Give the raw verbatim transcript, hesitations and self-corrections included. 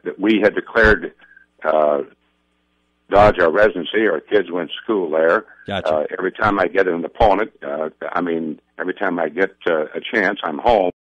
that we had declared uh, Dodge our residency. Our kids went to school there. Gotcha. Uh, every time I get an opponent, uh, I mean, every time I get uh, a chance, I'm home.